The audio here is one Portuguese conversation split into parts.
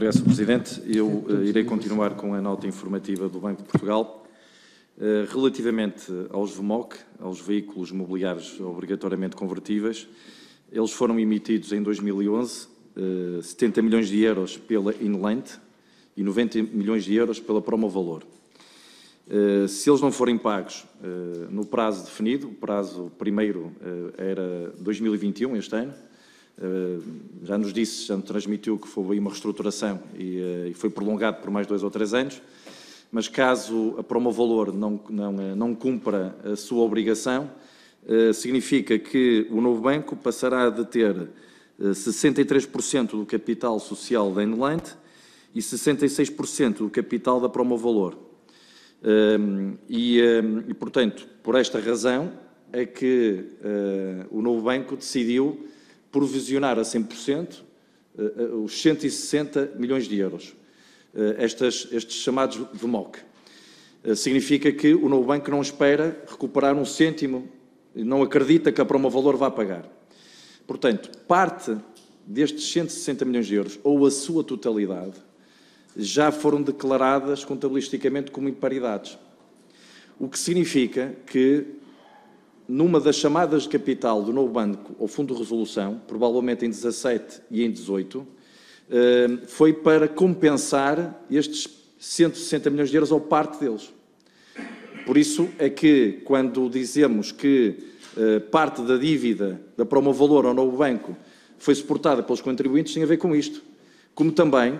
Obrigado, Sr. Presidente. Eu irei continuar com a nota informativa do Banco de Portugal. Relativamente aos VMOC, aos veículos mobiliários obrigatoriamente convertíveis, eles foram emitidos em 2011, 70 milhões de euros pela Inland e 90 milhões de euros pela Promovalor. Se eles não forem pagos no prazo definido, o prazo primeiro era 2021, este ano, já nos disse, já nos transmitiu que foi uma reestruturação e foi prolongado por mais 2 ou 3 anos, mas caso a Promovalor não cumpra a sua obrigação, significa que o novo banco passará a ter 63% do capital social da Inland e 66% do capital da Promovalor. Portanto, por esta razão é que o novo banco decidiu provisionar a 100% os 160 milhões de euros, estes chamados VMOC. Significa que o novo banco não espera recuperar um cêntimo, não acredita que a Promovalor vá pagar. Portanto, parte destes 160 milhões de euros, ou a sua totalidade, já foram declaradas contabilisticamente como imparidades. O que significa que, numa das chamadas de capital do novo banco ao Fundo de Resolução, provavelmente em 17 e em 18, foi para compensar estes 160 milhões de euros ou parte deles. Por isso é que, quando dizemos que parte da dívida da Promovalor ao novo banco foi suportada pelos contribuintes, tem a ver com isto. Como também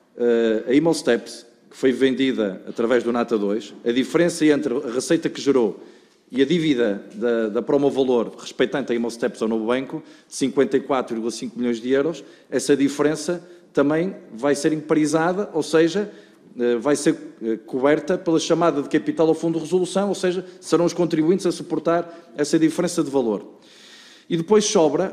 a Imosteps, que foi vendida através do Nata 2, a diferença entre a receita que gerou e a dívida da Promovalor, respeitante a Imosteps ao novo banco, de 54,5 milhões de euros, essa diferença também vai ser imparizada, ou seja, vai ser coberta pela chamada de capital ao Fundo de Resolução, ou seja, serão os contribuintes a suportar essa diferença de valor. E depois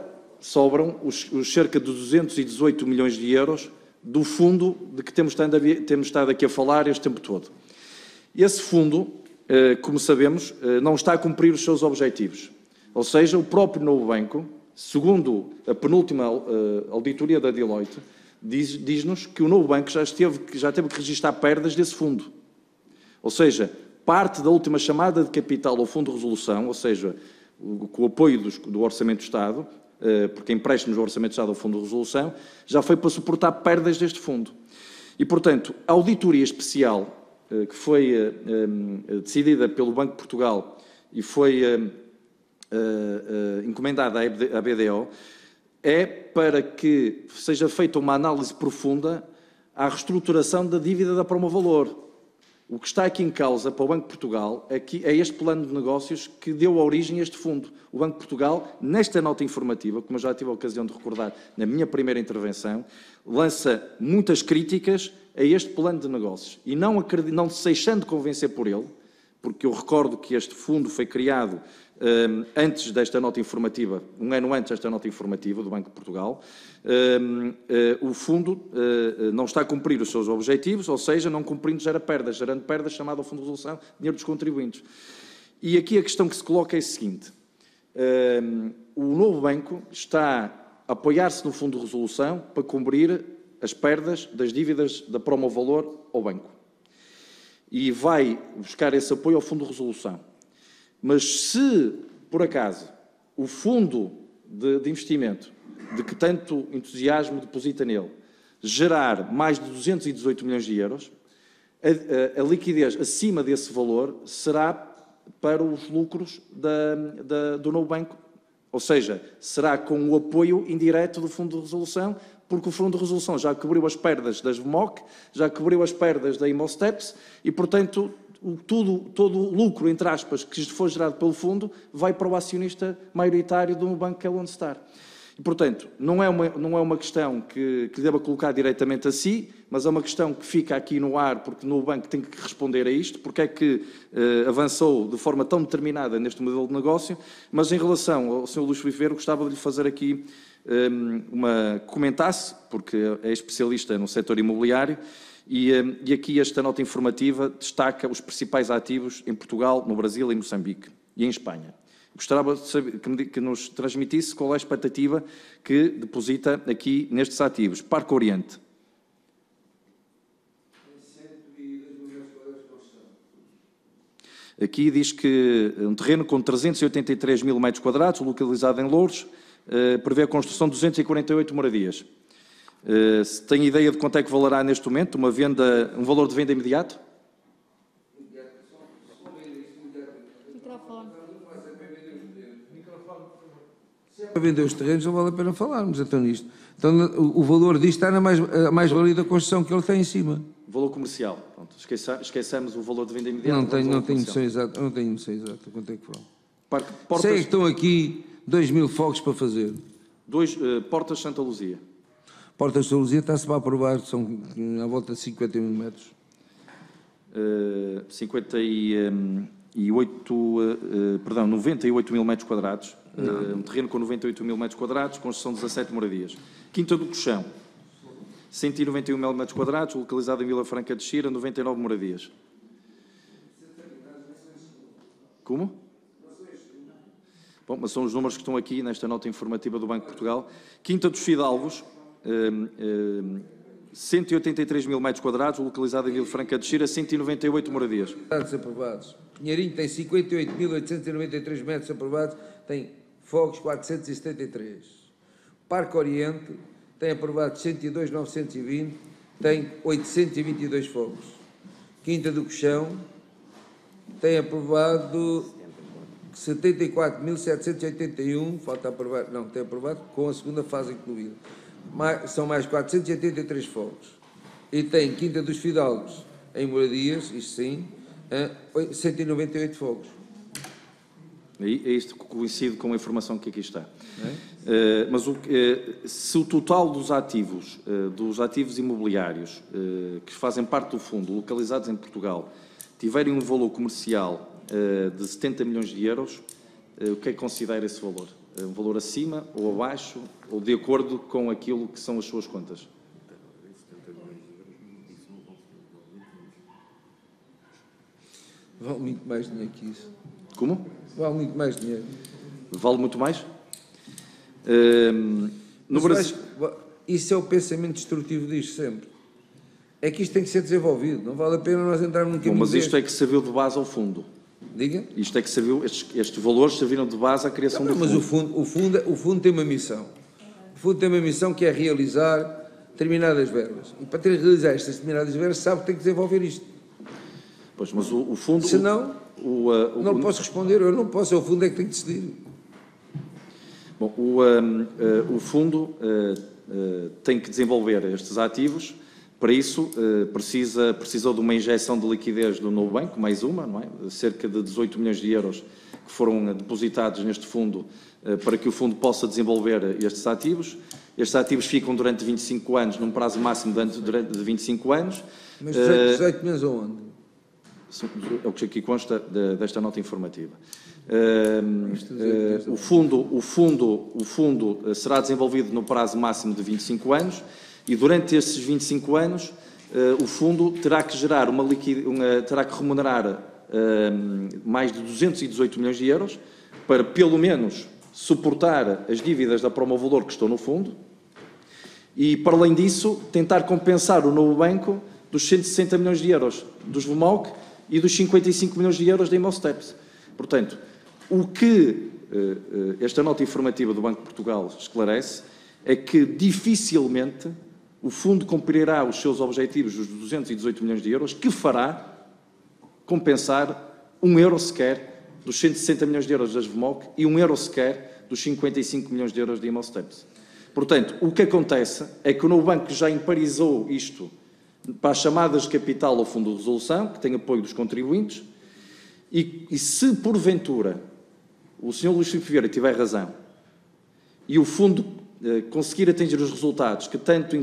sobram os cerca de 218 milhões de euros do fundo de que temos estado aqui a falar este tempo todo. Esse fundo, como sabemos, não está a cumprir os seus objetivos. Ou seja, o próprio novo banco, segundo a penúltima auditoria da Deloitte, diz-nos que o novo banco já teve que registrar perdas desse fundo. Ou seja, parte da última chamada de capital ao Fundo de Resolução, ou seja, com o apoio do Orçamento do Estado, porque empréstimos do Orçamento do Estado ao Fundo de Resolução, já foi para suportar perdas deste fundo. E, portanto, a auditoria especial que foi decidida pelo Banco de Portugal e foi encomendada à BDO, é para que seja feita uma análise profunda à reestruturação da dívida da Promovalor. O que está aqui em causa para o Banco de Portugal é este plano de negócios que deu origem a este fundo. O Banco de Portugal, nesta nota informativa, como eu já tive a ocasião de recordar na minha primeira intervenção, lança muitas críticas a este plano de negócios e não se deixando convencer por ele, porque eu recordo que este fundo foi criado antes desta nota informativa, um ano antes desta nota informativa do Banco de Portugal, o fundo não está a cumprir os seus objetivos, ou seja, não cumprindo gerando perdas, chamada ao Fundo de Resolução, dinheiro dos contribuintes. E aqui a questão que se coloca é a seguinte: o novo banco está a apoiar-se no Fundo de Resolução para cobrir as perdas das dívidas da Promovalor ao banco. E vai buscar esse apoio ao Fundo de Resolução. Mas se, por acaso, o fundo de investimento, de que tanto entusiasmo deposita nele, gerar mais de 218 milhões de euros, a liquidez acima desse valor será para os lucros do novo banco. Ou seja, será com o apoio indireto do Fundo de Resolução, porque o Fundo de Resolução já cobriu as perdas das VMOC, já cobriu as perdas da Imosteps e, portanto, todo o lucro, entre aspas, que for gerado pelo fundo, vai para o acionista maioritário do banco que é o Lone Star. E, portanto, não é uma questão que deva colocar diretamente a si, mas é uma questão que fica aqui no ar, porque no banco tem que responder a isto, porque é que avançou de forma tão determinada neste modelo de negócio. Mas em relação ao Sr. Luís Filipe Vieira, gostava de lhe fazer aqui comentasse, porque é especialista no setor imobiliário, e aqui esta nota informativa destaca os principais ativos em Portugal, no Brasil, em Moçambique e em Espanha. Gostava de saber, que nos transmitisse qual é a expectativa que deposita aqui nestes ativos. Parque Oriente, Aqui diz que um terreno com 383 mil metros quadrados, localizado em Louros, prevê a construção de 248 moradias. Se tem ideia de quanto é que valerá neste momento um valor de venda imediato? Para vender os terrenos não vale a pena falarmos então nisto. Então o valor disto está na mais-valia da construção que ele tem em cima. Valor comercial. Pronto, esqueçamos o valor de venda imediata. Não tenho noção exata quanto é que foram. Portas, sei que estão aqui 2.000 fogos para fazer. Portas Santa Luzia. Portas Santa Luzia está-se para aprovar, são à volta de 50 mil metros. 98 mil metros quadrados. Um terreno com 98 mil metros quadrados, construção de 17 moradias. Quinta do Cochão, 191 mil metros quadrados, localizado em Vila Franca de Xira, 99 moradias. Como? Bom, mas são os números que estão aqui nesta nota informativa do Banco de Portugal. Quinta dos Fidalgos, 183 mil metros quadrados, localizado em Vila Franca de Xira, 198 moradias. Dados aprovados. Pinheirinho tem 58.893 metros aprovados, tem fogos 473. Parque Oriente tem aprovado 102.920, tem 822 fogos. Quinta do Cochão tem aprovado 74.781, falta aprovar, não, tem aprovado com a segunda fase incluída. São mais 483 fogos. E tem Quinta dos Fidalgos em moradias, isto sim, 198 fogos. É isto que coincide com a informação que aqui está. Mas se o total dos ativos imobiliários que fazem parte do fundo, localizados em Portugal, tiverem um valor comercial de 70 milhões de euros, o que é que considera esse valor? Um valor acima ou abaixo, ou de acordo com aquilo que são as suas contas? Vale muito mais dinheiro que isso. Como? Vale muito mais dinheiro. Vale muito mais? No Brasil... Isso é o pensamento destrutivo disto sempre. É que isto tem que ser desenvolvido. Não vale a pena nós entrarmos num caminho mas isto é que serviu de base ao fundo. Diga? Isto é que serviu, estes valores serviram de base à criação do fundo. Mas o fundo tem uma missão. O fundo tem uma missão que é realizar determinadas verbas. E para realizar estas determinadas verbas, sabe que tem que desenvolver isto. Pois, mas o fundo... Senão, não posso responder, eu não posso, é o fundo é que tem que decidir. Bom, o fundo tem que desenvolver estes ativos. Para isso, precisou de uma injeção de liquidez do novo banco, mais uma, não é? Cerca de 18 milhões de euros que foram depositados neste fundo para que o fundo possa desenvolver estes ativos. Estes ativos ficam durante 25 anos, num prazo máximo de 25 anos. Mas 18 milhões aonde? É o que aqui consta desta nota informativa. O fundo será desenvolvido no prazo máximo de 25 anos e durante esses 25 anos o fundo terá que gerar terá que remunerar mais de 218 milhões de euros para pelo menos suportar as dívidas da Promovalor que estão no fundo e, para além disso, tentar compensar o novo banco dos 160 milhões de euros dos VMOC e dos 55 milhões de euros da Imosteps. Portanto, o que esta nota informativa do Banco de Portugal esclarece é que dificilmente o fundo cumprirá os seus objetivos dos 218 milhões de euros, que fará compensar €1 sequer dos 160 milhões de euros das VMOC e €1 sequer dos 55 milhões de euros da Imosteps. Portanto, o que acontece é que o novo banco já emparizou isto para as chamadas de capital ao Fundo de Resolução, que tem apoio dos contribuintes, e se porventura o Sr. Luís Filipe Vieira tiver razão e o fundo conseguir atingir os resultados que tanto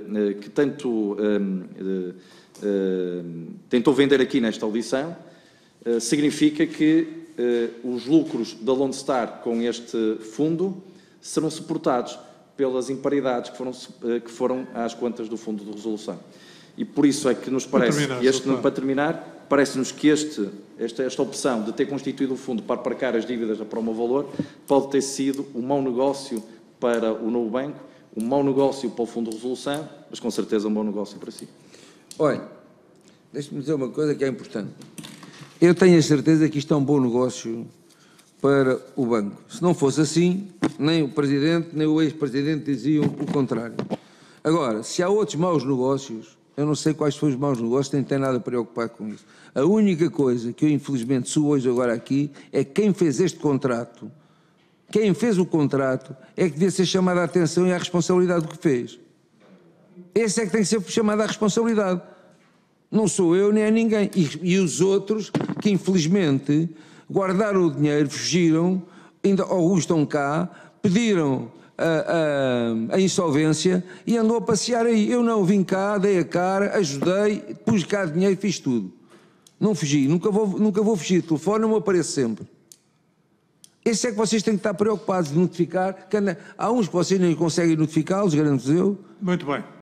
tentou vender aqui nesta audição, significa que os lucros da Lone Star com este fundo serão suportados pelas imparidades que foram às contas do Fundo de Resolução. E por isso é que nos parece para terminar, parece-nos que esta opção de ter constituído um fundo para aparcar as dívidas da Promovalor pode ter sido um mau negócio para o novo banco, um mau negócio para o Fundo de Resolução, mas com certeza um bom negócio para si. Olha, deixe-me dizer uma coisa que é importante. Eu tenho a certeza que isto é um bom negócio para o banco. Se não fosse assim, nem o Presidente, nem o ex-Presidente diziam o contrário. Agora, se há outros maus negócios, eu não sei quais foram os maus negócios, nem tenho nada preocupado com isso. A única coisa que eu, infelizmente, sou hoje agora aqui é quem fez este contrato. Quem fez o contrato é que devia ser chamado a atenção e a responsabilidade do que fez. Esse é que tem que ser chamado à responsabilidade. Não sou eu nem é ninguém. E os outros que, infelizmente, guardaram o dinheiro, fugiram, ainda alguns estão cá, pediram a insolvência e andou a passear aí. Eu não, vim cá, dei a cara, ajudei, pus cá dinheiro e fiz tudo. Não fugi, nunca vou fugir. O telefone não aparece sempre. Esse é que vocês têm que estar preocupados de notificar. Há uns que vocês nem conseguem notificá-los, garanto-vos eu. Muito bem.